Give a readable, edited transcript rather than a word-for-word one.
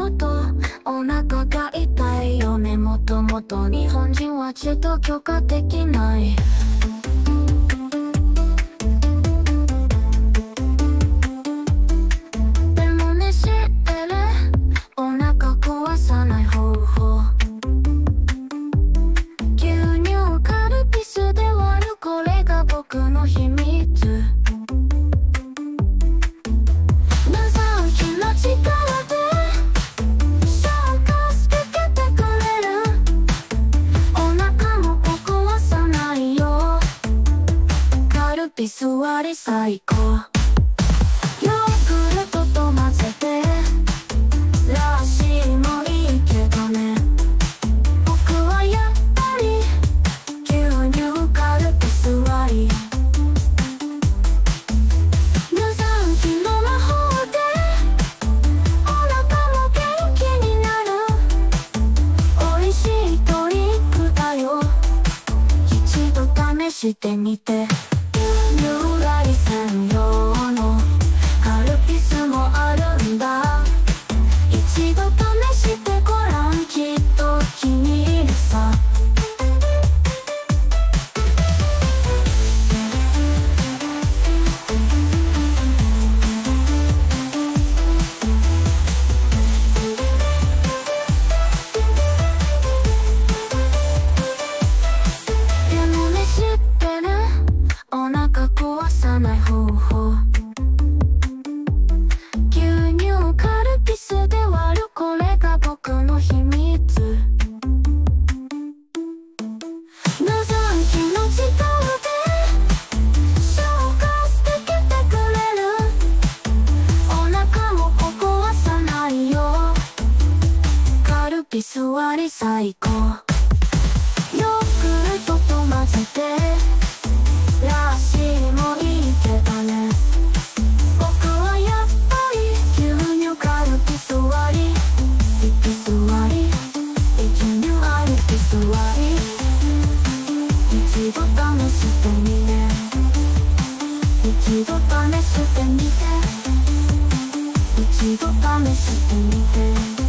元、お腹が痛いよね。もともと日本人はちと許可できない。でもね、知ってる？お腹壊さない方法。牛乳カルピスで割る、これが僕の秘密。無残気の力で消化してけてくれる。お腹も壊さないよ。カルピス割り最高。ヨーグルトと混ぜてらしいもいいけどね。僕はやっぱり牛乳カルピス割り。無残気の魔法でお腹も元気になる。美味しいトリックだよ。一度試してみて。牛乳割り専用のカルピスもあるんだ。一度試してごらん、きっと気に入るさ。でもね、知ってる？お腹壊さない方法。牛乳カルピスで割る、これが僕の秘密。無残気の力で消化してけてくれる。お腹も壊さないよ。カルピス割り最高。ヨーグルトと混ぜてらしいもいいけどね。僕はやっぱり牛乳カルピス割り。ピス割り、牛乳カルピス割り。一度試してみて。一度試してみて。一度試してみて。